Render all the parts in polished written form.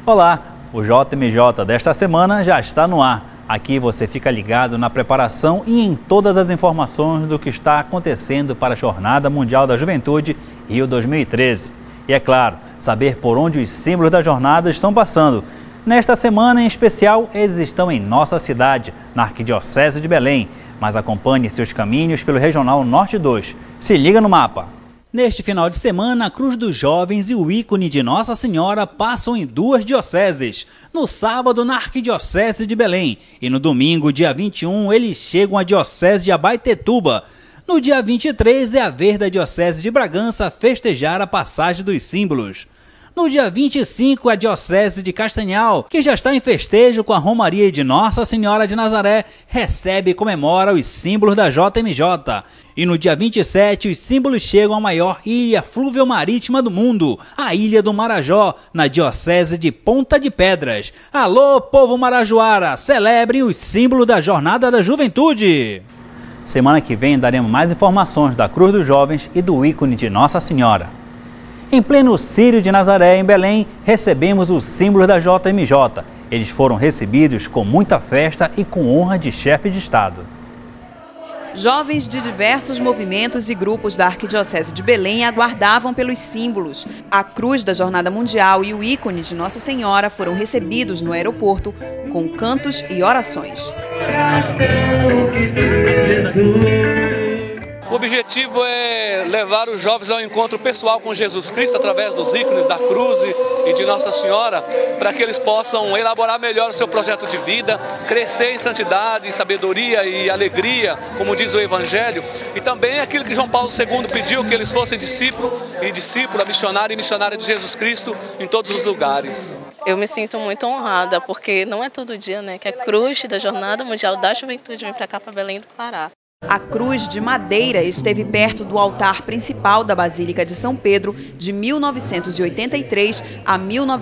Olá, o JMJ desta semana já está no ar. Aqui você fica ligado na preparação e em todas as informações do que está acontecendo para a Jornada Mundial da Juventude Rio 2013. E é claro, saber por onde os símbolos da jornada estão passando. Nesta semana em especial, eles estão em nossa cidade, na Arquidiocese de Belém. Mas acompanhe seus caminhos pelo Regional Norte 2. Se liga no mapa. Neste final de semana, a Cruz dos Jovens e o ícone de Nossa Senhora passam em duas dioceses. No sábado, na Arquidiocese de Belém. E no domingo, dia 21, eles chegam à Diocese de Abaetetuba. No dia 23, é a vez da Diocese de Bragança festejar a passagem dos símbolos. No dia 25, a Diocese de Castanhal, que já está em festejo com a Romaria de Nossa Senhora de Nazaré, recebe e comemora os símbolos da JMJ. E no dia 27, os símbolos chegam à maior ilha fluvio-marítima do mundo, a Ilha do Marajó, na Diocese de Ponta de Pedras. Alô, povo marajoara, celebrem os símbolos da Jornada da Juventude! Semana que vem daremos mais informações da Cruz dos Jovens e do ícone de Nossa Senhora. Em pleno Círio de Nazaré, em Belém, recebemos os símbolos da JMJ. Eles foram recebidos com muita festa e com honra de chefe de Estado. Jovens de diversos movimentos e grupos da Arquidiocese de Belém aguardavam pelos símbolos. A cruz da Jornada Mundial e o ícone de Nossa Senhora foram recebidos no aeroporto com cantos e orações. O objetivo é levar os jovens ao encontro pessoal com Jesus Cristo através dos ícones da cruz e de Nossa Senhora, para que eles possam elaborar melhor o seu projeto de vida, crescer em santidade, em sabedoria e alegria, como diz o Evangelho, e também aquilo que João Paulo II pediu, que eles fossem discípulo e discípula, missionário e missionária de Jesus Cristo em todos os lugares. Eu me sinto muito honrada, porque não é todo dia, né, que a cruz da Jornada Mundial da Juventude vem para cá, para Belém do Pará. A cruz de madeira esteve perto do altar principal da Basílica de São Pedro de 1983 a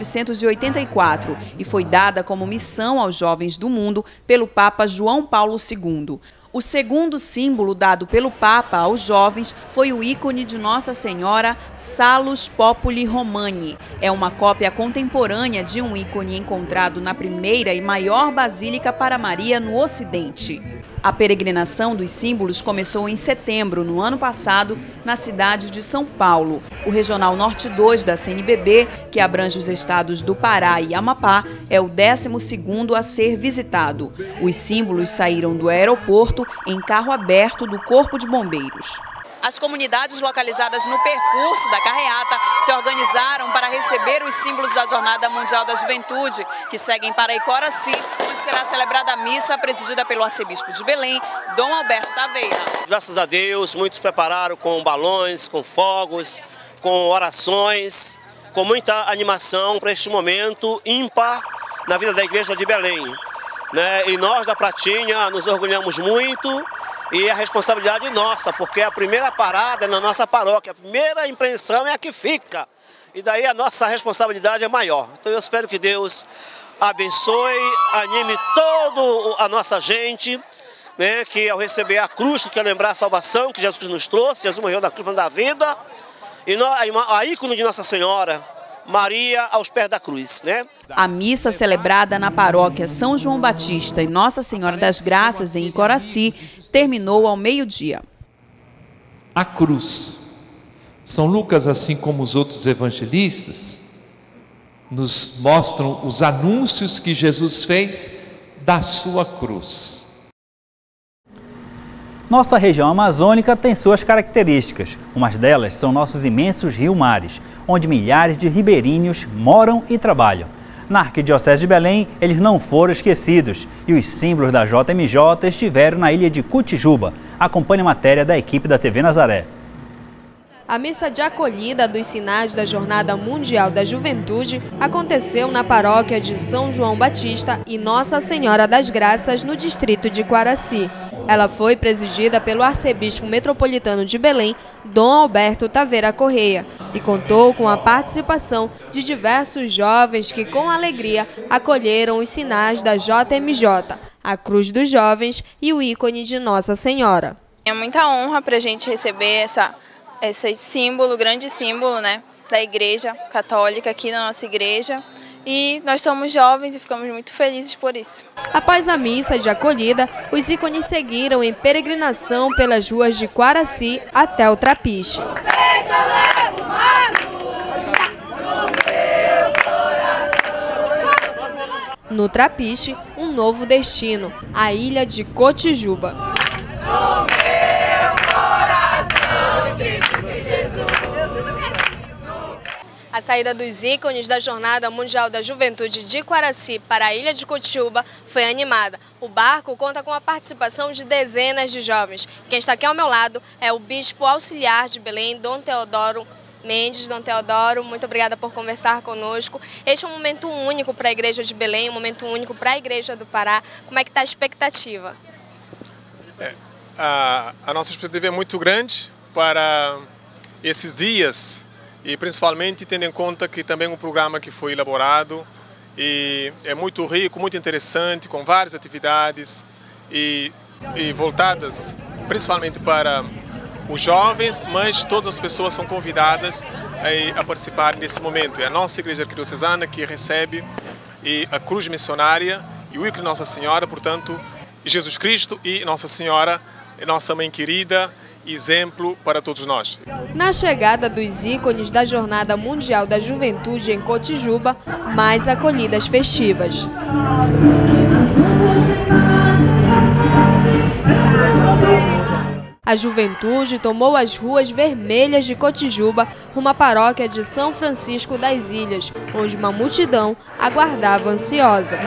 1984 e foi dada como missão aos jovens do mundo pelo Papa João Paulo II. O segundo símbolo dado pelo Papa aos jovens foi o ícone de Nossa Senhora Salus Populi Romani. É uma cópia contemporânea de um ícone encontrado na primeira e maior basílica para Maria no Ocidente. A peregrinação dos símbolos começou em setembro, no ano passado, na cidade de São Paulo. O Regional Norte 2 da CNBB, que abrange os estados do Pará e Amapá, é o 12º a ser visitado. Os símbolos saíram do aeroporto em carro aberto do Corpo de Bombeiros. As comunidades localizadas no percurso da carreata se organizaram para receber os símbolos da Jornada Mundial da Juventude, que seguem para Icoraci, onde será celebrada a missa presidida pelo arcebispo de Belém, Dom Alberto Taveira. Graças a Deus, muitos prepararam com balões, com fogos, com orações, com muita animação para este momento ímpar na vida da Igreja de Belém. E nós da Pratinha nos orgulhamos muito. E a responsabilidade é nossa, porque a primeira parada é na nossa paróquia, a primeira impressão é a que fica. E daí a nossa responsabilidade é maior. Então eu espero que Deus abençoe, anime toda a nossa gente, que ao receber a cruz, que quer lembrar a salvação que Jesus nos trouxe, Jesus morreu na cruz da vida, e a ícone de Nossa Senhora, Maria aos pés da cruz, A missa celebrada na paróquia São João Batista e Nossa Senhora das Graças, em Icoraci, terminou ao meio-dia. A cruz. São Lucas, assim como os outros evangelistas, nos mostram os anúncios que Jesus fez da sua cruz. Nossa região amazônica tem suas características. Umas delas são nossos imensos rio-mares, onde milhares de ribeirinhos moram e trabalham. Na Arquidiocese de Belém, eles não foram esquecidos e os símbolos da JMJ estiveram na ilha de Cutijuba. Acompanhe a matéria da equipe da TV Nazaré. A missa de acolhida dos sinais da Jornada Mundial da Juventude aconteceu na paróquia de São João Batista e Nossa Senhora das Graças, no distrito de Icoraci. Ela foi presidida pelo arcebispo metropolitano de Belém, Dom Alberto Taveira Correia, e contou com a participação de diversos jovens que, com alegria, acolheram os sinais da JMJ, a Cruz dos Jovens e o ícone de Nossa Senhora. É muita honra para a gente receber esse símbolo, grande símbolo, da Igreja Católica aqui na nossa igreja. E nós somos jovens e ficamos muito felizes por isso. Após a missa de acolhida, os ícones seguiram em peregrinação pelas ruas de Quaraci até o Trapiche. No Trapiche, um novo destino, a ilha de Cotijuba. A saída dos ícones da Jornada Mundial da Juventude de Quaraci para a ilha de Cotijuba foi animada. O barco conta com a participação de dezenas de jovens. Quem está aqui ao meu lado é o bispo auxiliar de Belém, Dom Teodoro Mendes. Dom Teodoro, muito obrigada por conversar conosco. Este é um momento único para a Igreja de Belém, um momento único para a Igreja do Pará. Como é que está a expectativa? A nossa expectativa é muito grande para esses dias, e principalmente tendo em conta que também um programa que foi elaborado e é muito rico, muito interessante, com várias atividades e voltadas principalmente para os jovens, mas todas as pessoas são convidadas a participar nesse momento. É a nossa Igreja Arquidiocesana que recebe a cruz missionária e o ícone Nossa Senhora, portanto, Jesus Cristo e Nossa Senhora, nossa mãe querida, exemplo para todos nós. Na chegada dos ícones da Jornada Mundial da Juventude em Cotijuba, mais acolhidas festivas. A juventude tomou as ruas vermelhas de Cotijuba, rumo à paróquia de São Francisco das Ilhas, onde uma multidão aguardava ansiosa.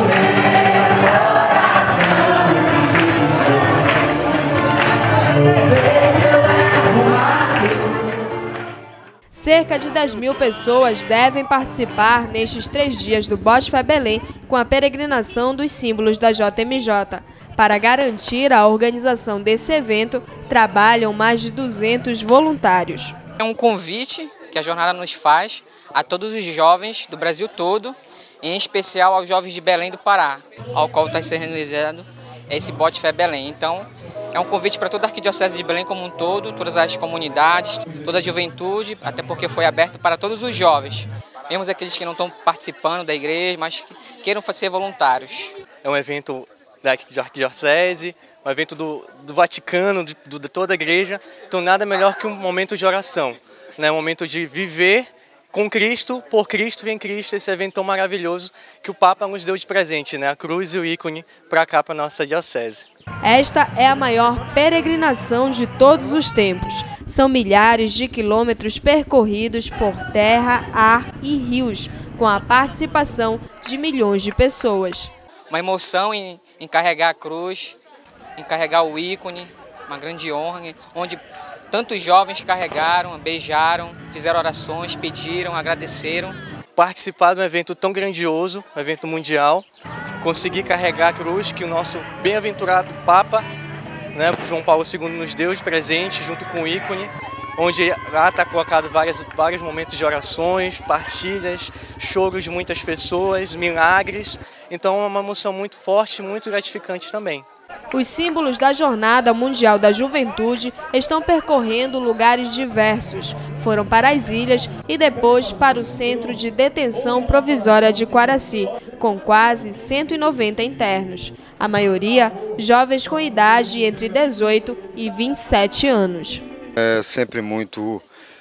Cerca de 10.000 pessoas devem participar nestes 3 dias do Bote Fé Belém com a peregrinação dos símbolos da JMJ. Para garantir a organização desse evento, trabalham mais de 200 voluntários. É um convite que a jornada nos faz a todos os jovens do Brasil todo, em especial aos jovens de Belém do Pará, ao qual está sendo realizado esse Bote Fé Belém. Então, é um convite para toda a Arquidiocese de Belém como um todo, todas as comunidades, toda a juventude, até porque foi aberto para todos os jovens, mesmo aqueles que não estão participando da igreja, mas que queiram ser voluntários. É um evento da Arquidiocese, um evento do Vaticano, de toda a igreja, então nada melhor que um momento de oração, né? Um momento de viver com Cristo, por Cristo e em Cristo, esse evento tão maravilhoso que o Papa nos deu de presente, né? A cruz e o ícone para cá, para a nossa diocese. Esta é a maior peregrinação de todos os tempos. São milhares de quilômetros percorridos por terra, ar e rios, com a participação de milhões de pessoas. Uma emoção em carregar a cruz, em carregar o ícone, uma grande honra, onde tantos jovens carregaram, beijaram, fizeram orações, pediram, agradeceram. Participar de um evento tão grandioso, um evento mundial, conseguir carregar a cruz que o nosso bem-aventurado Papa, né, João Paulo II, nos deu de presente, junto com o ícone, onde lá está colocado vários momentos de orações, partilhas, choros de muitas pessoas, milagres. Então é uma emoção muito forte, muito gratificante também. Os símbolos da Jornada Mundial da Juventude estão percorrendo lugares diversos. Foram para as ilhas e depois para o Centro de Detenção Provisória de Quaraci, com quase 190 internos. A maioria, jovens com idade entre 18 e 27 anos. É sempre muito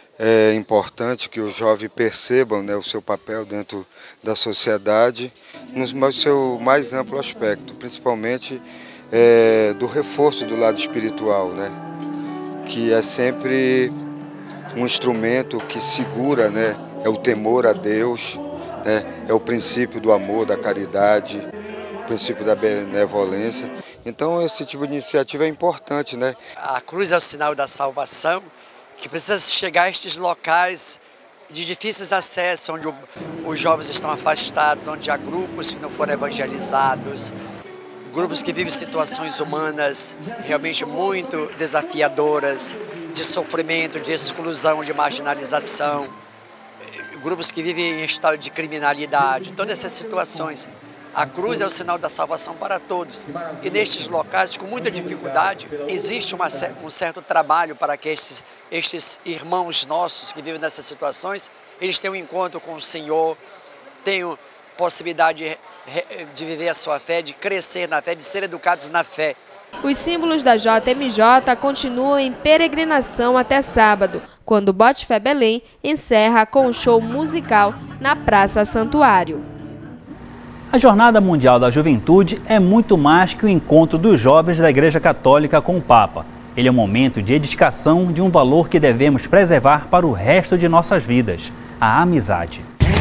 importante que os jovens percebam, né, o seu papel dentro da sociedade, no seu mais amplo aspecto, principalmente do reforço do lado espiritual, né, que é sempre um instrumento que segura, né, é o temor a Deus, né, é o princípio do amor, da caridade, o princípio da benevolência. Então esse tipo de iniciativa é importante, né? A cruz é o sinal da salvação, que precisa chegar a estes locais de difíceis acesso, onde os jovens estão afastados, onde há grupos que não foram evangelizados, grupos que vivem situações humanas realmente muito desafiadoras, de sofrimento, de exclusão, de marginalização, grupos que vivem em estado de criminalidade, todas essas situações. A cruz é o sinal da salvação para todos. E nestes locais, com muita dificuldade, existe um certo trabalho para que estes irmãos nossos que vivem nessas situações, eles tenham um encontro com o Senhor, tenham possibilidade de viver a sua fé, de crescer na fé, de ser educados na fé. Os símbolos da JMJ continuam em peregrinação até sábado, quando o Bote Fé Belém encerra com um show musical na Praça Santuário. A Jornada Mundial da Juventude é muito mais que o encontro dos jovens da Igreja Católica com o Papa. Ele é um momento de edificação de um valor que devemos preservar para o resto de nossas vidas: a amizade.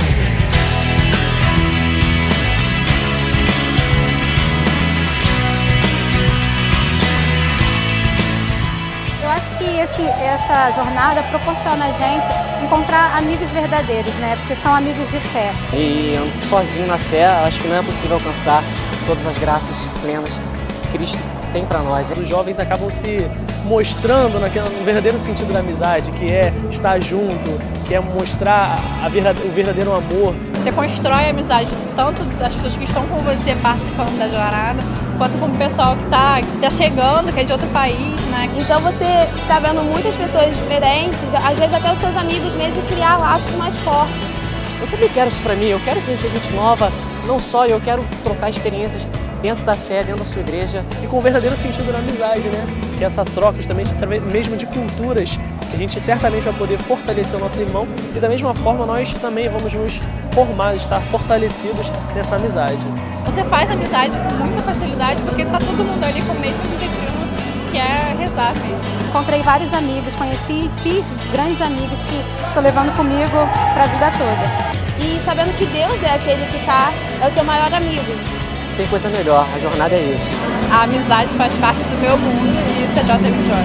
Eu acho que essa jornada proporciona a gente encontrar amigos verdadeiros, né? Porque são amigos de fé. E sozinho na fé, acho que não é possível alcançar todas as graças plenas que Cristo tem para nós. Os jovens acabam se mostrando no verdadeiro sentido da amizade, que é estar junto, que é mostrar o verdadeiro amor. Você constrói amizade tanto das pessoas que estão com você participando da jornada, quanto com o pessoal que tá chegando, que é de outro país, né? Então você está vendo muitas pessoas diferentes, às vezes até os seus amigos mesmo, criar laços mais fortes. Eu também quero isso para mim, eu quero conhecer gente nova, não só eu quero trocar experiências dentro da fé, dentro da sua igreja. E com o verdadeiro sentido da amizade, né? Que é essa troca justamente mesmo de culturas, que a gente certamente vai poder fortalecer o nosso irmão e da mesma forma nós também vamos nos formar, estar fortalecidos nessa amizade. Você faz amizade com muita facilidade porque está todo mundo ali com o mesmo objetivo, que é rezar. Encontrei vários amigos, conheci e fiz grandes amigos que estou levando comigo para a vida toda. E sabendo que Deus é aquele que é o seu maior amigo. Tem coisa melhor, a jornada é isso. A amizade faz parte do meu mundo e isso é JMJ.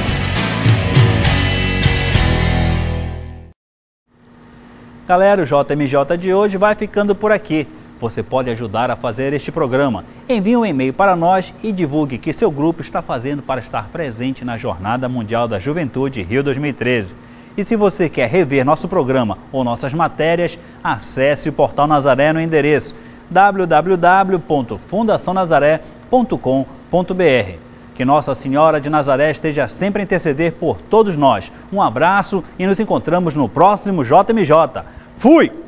Galera, o JMJ de hoje vai ficando por aqui. Você pode ajudar a fazer este programa. Envie um e-mail para nós e divulgue que seu grupo está fazendo para estar presente na Jornada Mundial da Juventude Rio 2013. E se você quer rever nosso programa ou nossas matérias, acesse o Portal Nazaré no endereço www.fundacionazaré.com.br. Que Nossa Senhora de Nazaré esteja sempre a interceder por todos nós. Um abraço e nos encontramos no próximo JMJ. Fui!